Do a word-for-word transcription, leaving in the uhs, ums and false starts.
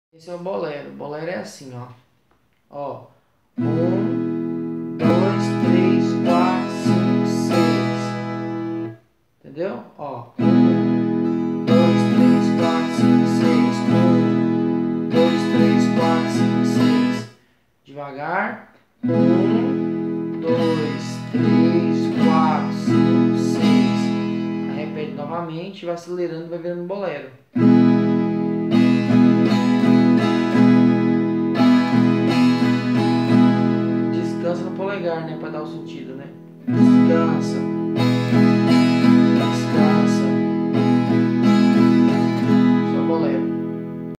Esse é o bolero. O bolero é assim, ó. Ó. Um, dois, três, quatro, cinco, seis. Entendeu? Ó. Um, dois, três, quatro, cinco, seis. Um, dois, três, quatro, cinco, seis. Devagar. Um, dois, três, quatro, cinco, seis. Aí repete novamente, vai acelerando e vai virando bolero. Descansa no polegar, né? Pra dar o sentido, né? Descansa.